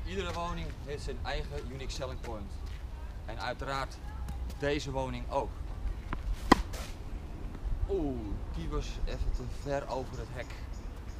Iedere woning heeft zijn eigen unique selling point. En uiteraard deze woning ook. Oeh, die was even te ver over het hek.